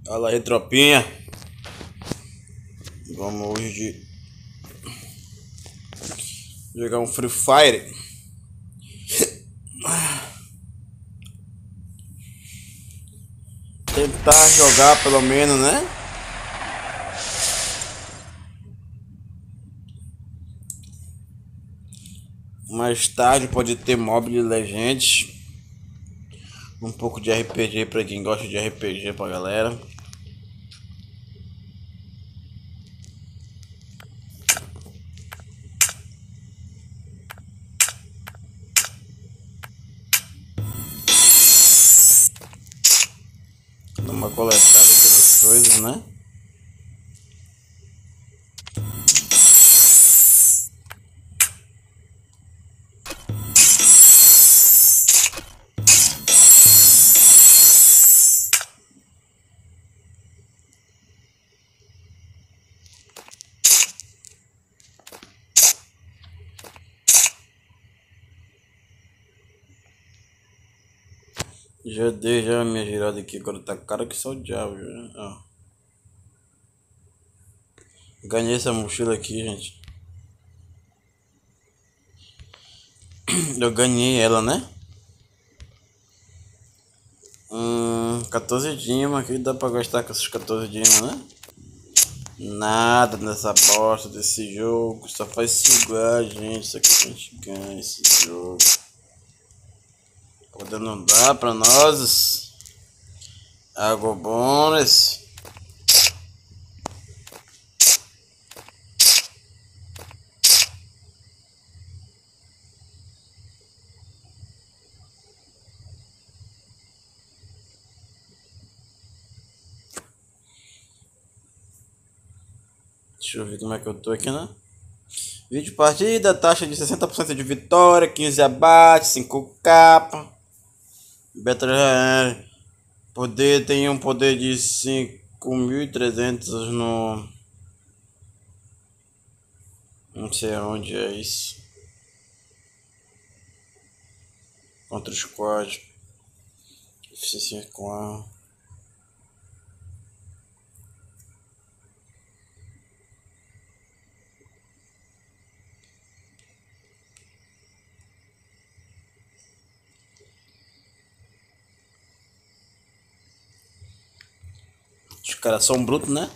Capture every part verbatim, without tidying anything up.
Fala aí, tropinha. Vamos hoje jogar um Free Fire. Tentar jogar pelo menos, né? Mais tarde pode ter Mobile Legends. Um pouco de R P G pra quem gosta de R P G pra galera. Dá uma coletada aqui nas coisas, né? Já dei já a minha girada aqui, agora tá cara que só o diabo já. Ó. Ganhei essa mochila aqui, gente. Eu ganhei ela, né? Hum, quatorze dimas aqui, dá pra gastar com esses quatorze dimas, né? Nada nessa bosta desse jogo, só faz segurar a gente, só que a gente ganha esse jogo. Poder não dá pra nós. Água bônus. Deixa eu ver como é que eu tô aqui, né? Vídeo partida, taxa de sessenta por cento de vitória, quinze abates, cinco capas. Beta poder tem um poder de cinco mil e trezentos no... Não sei onde é isso. Contra o squad. Eficiência com a... Os caras são brutos, né?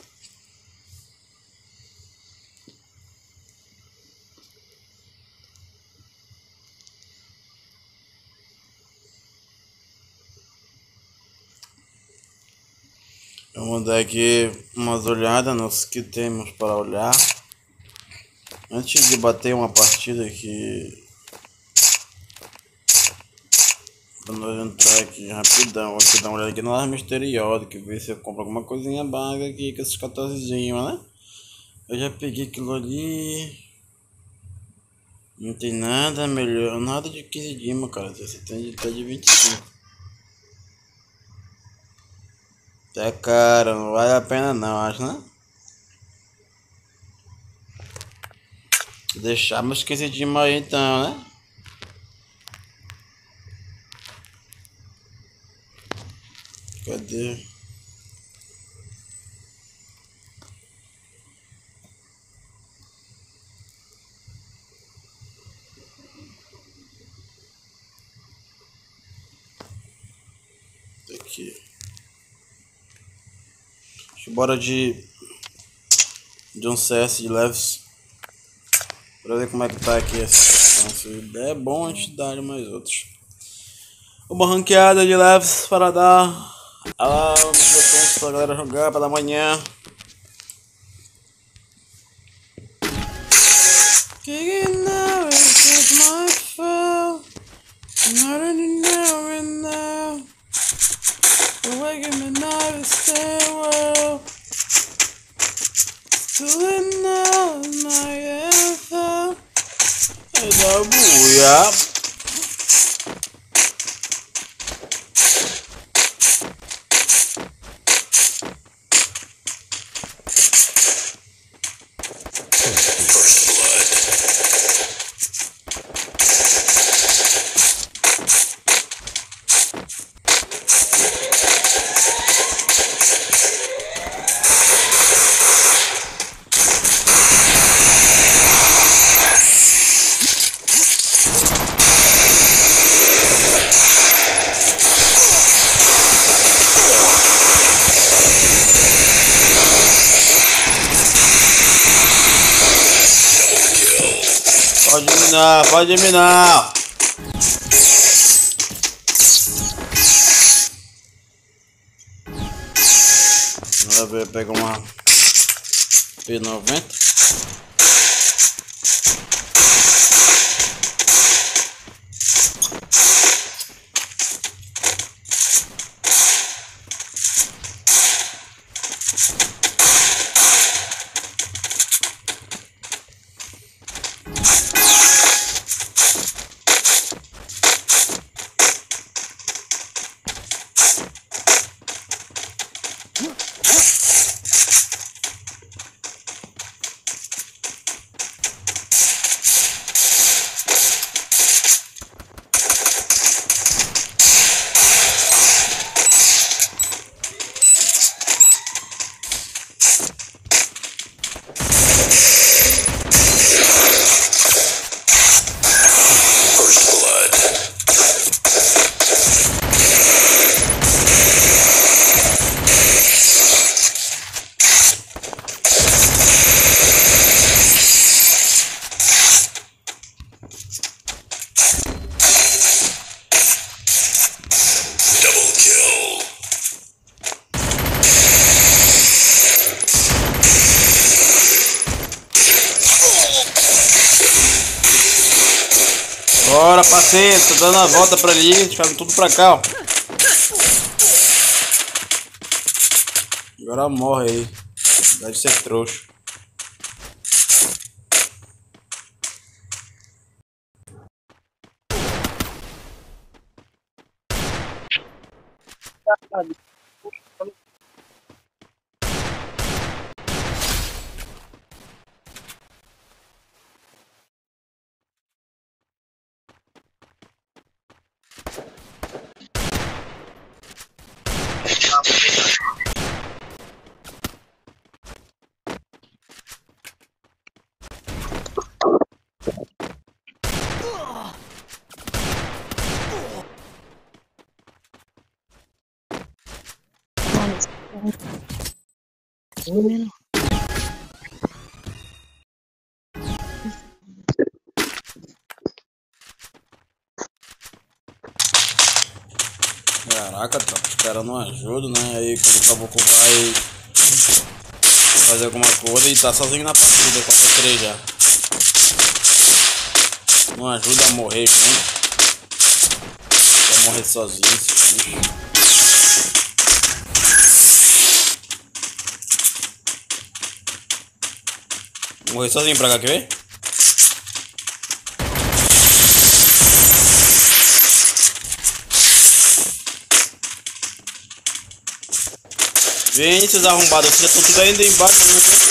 Vamos dar aqui umas olhadas nos que temos para olhar. Antes de bater uma partida aqui, pra nós entrar aqui rapidão, aqui dar uma olhada aqui na arma misteriosa, que ver se eu compro alguma coisinha baga aqui com esses quatorze dimas, né? Eu já peguei aquilo ali. Não tem nada melhor, nada de quinze dimas, cara. Você tem de até de vinte e cinco. É cara, não vale a pena não, acho, né? Deixar meus quinze dimas aí então, né? Cadê? Aqui. Bora de de um C S de leves pra ver como é que tá aqui essa. Se é bom a gente dar mais outros. Uma ranqueada de leves para dar ah, uns pra galera jogar para amanhã. Kicking now is my fault. Not any now and now. Waking me now to stay well. Still now my anthem. É da buia. mim não, pode de mim não. Vamos ver, pega uma P noventa. Bora, parceiro, tô dando a volta pra ali, ficando tudo pra cá, ó. Agora morre aí. Deve ser trouxa. Caraca, tá, os caras não ajudam, né? Aí quando o caboclo vai fazer alguma coisa, ele tá sozinho na partida, quatro a três já. Não ajuda a morrer junto. Vai morrer sozinho esse bicho. Morrer sozinho pra cá, quer ver? Vem, esses arrombados, vocês já estão tudo ainda embaixo, né?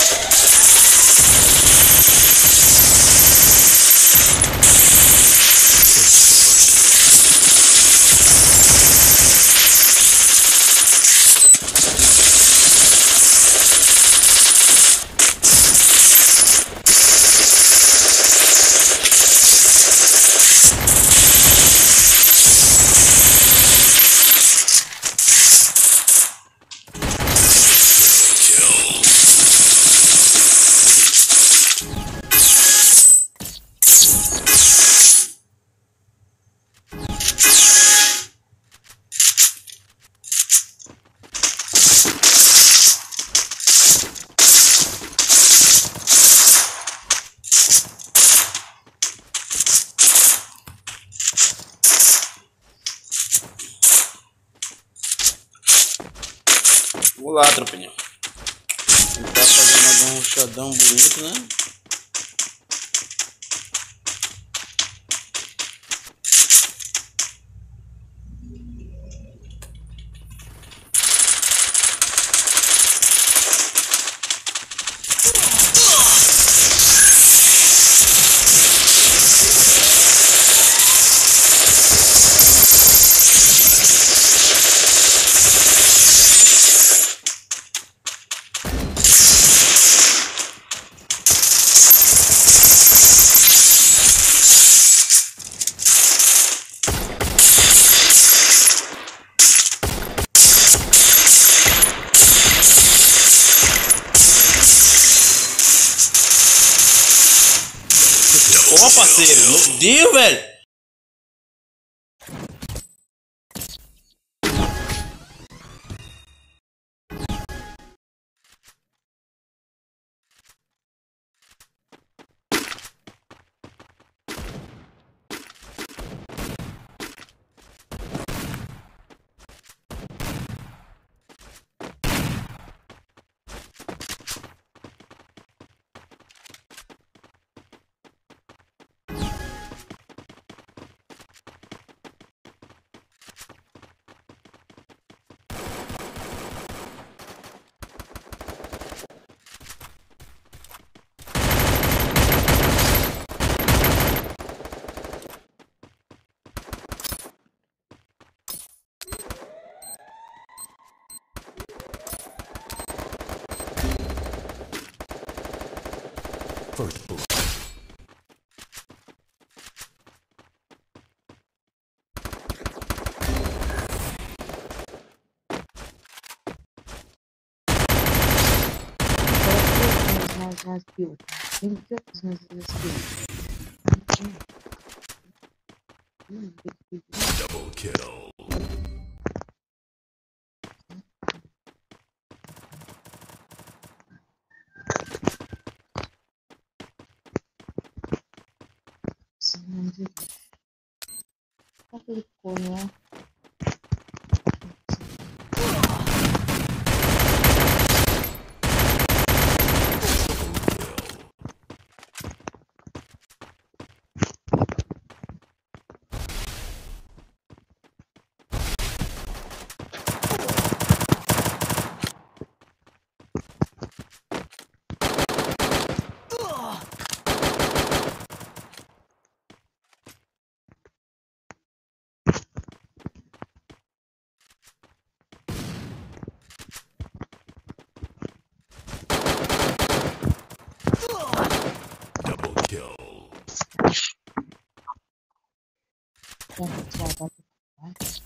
Vamos lá, tropinha. Tentar fazer mais um rushadão bonito, né? Ó, parceiro, meu Deus, velho. First blood. Nas, nas builds. Tem que outras nas, nas builds. Hum, tem que- Double kill. Sim, não sei. Tá tudo como, né? Double kill. Tá, tá, tá, tá.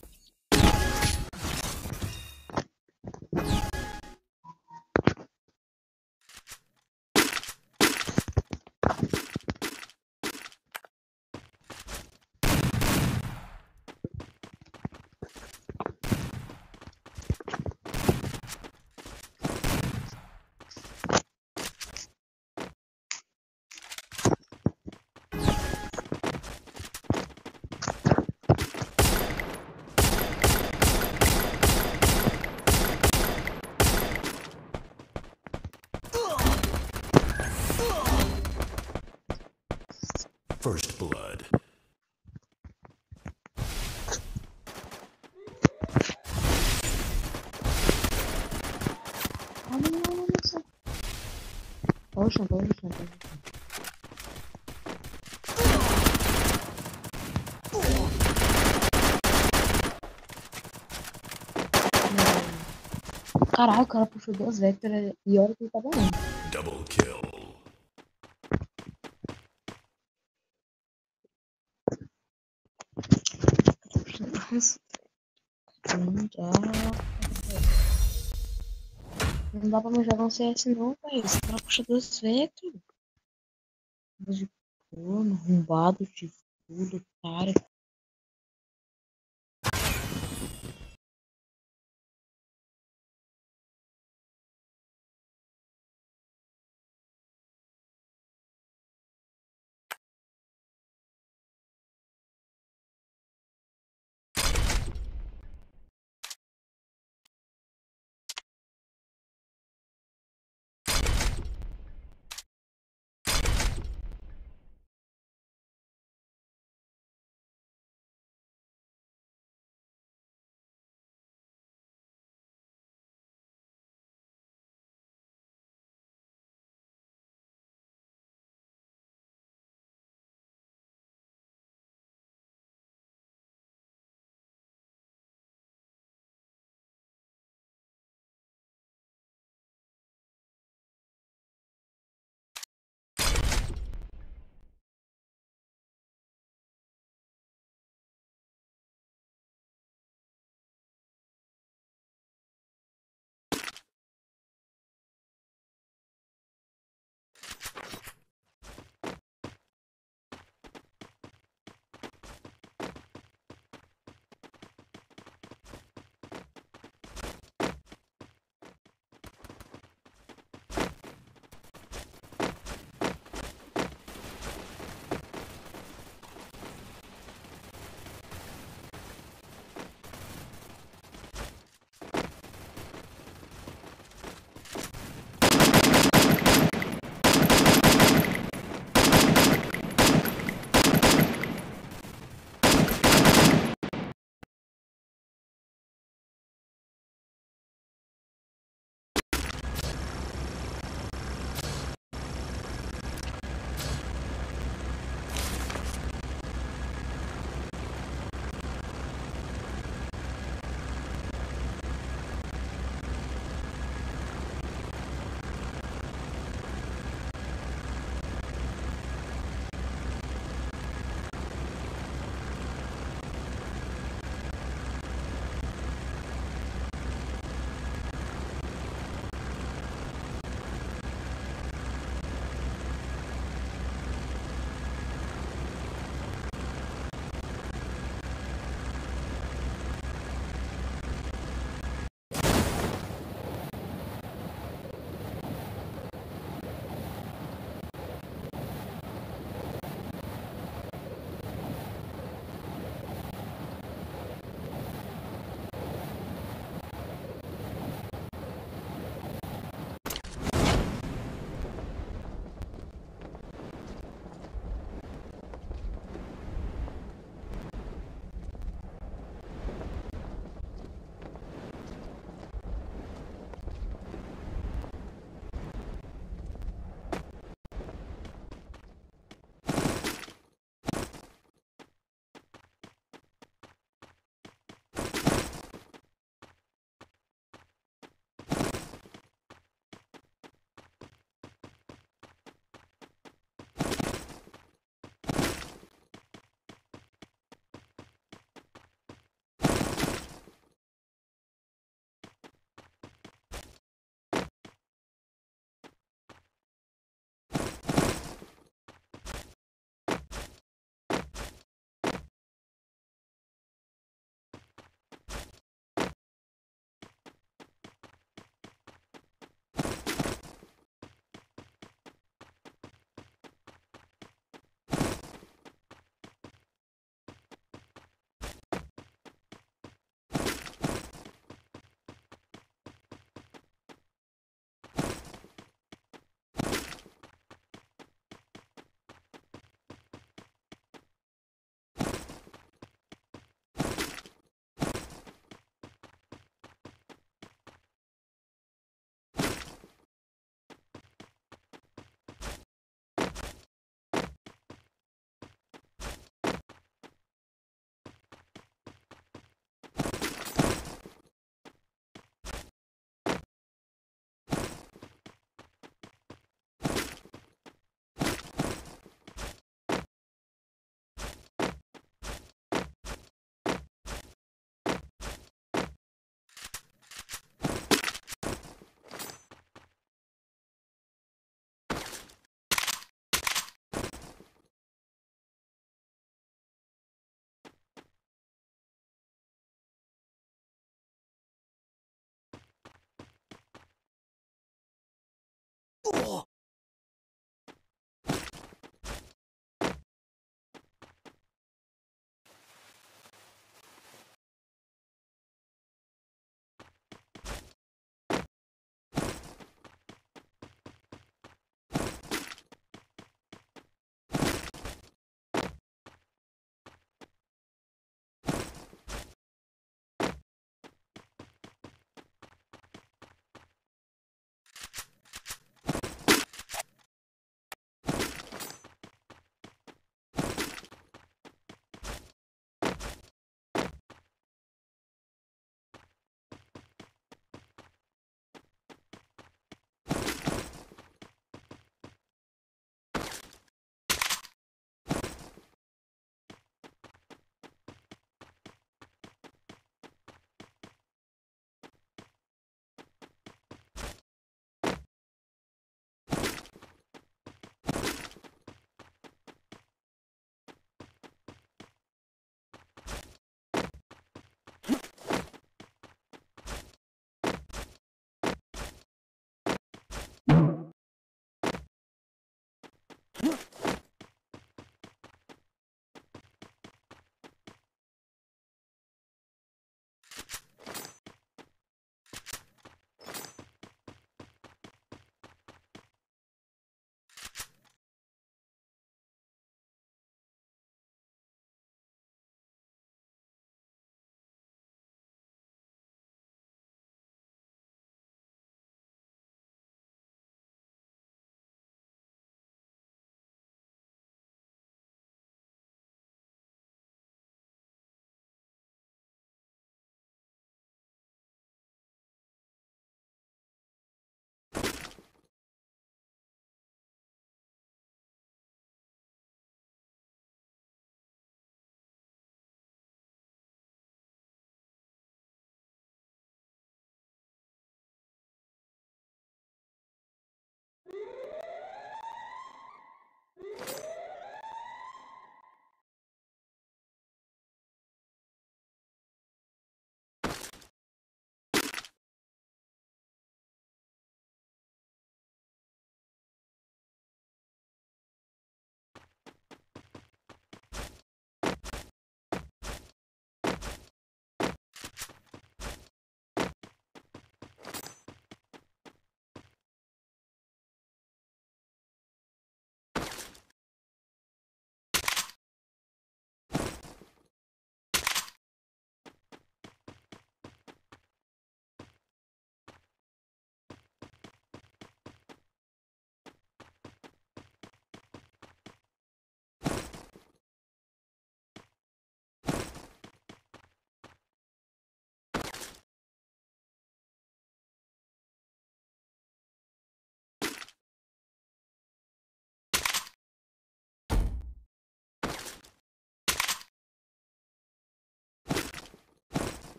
First blood. Olha, olha, olha só. Poxa, poxa, poxa. Caralho, o cara puxou duas Vector e olha que ele tava longe. Double kill. Não dá. Não dá pra me jogar um C S não, velho. Esse cara puxa duas Vector. De corno, arrombado, de tudo, cara.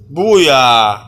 Buia!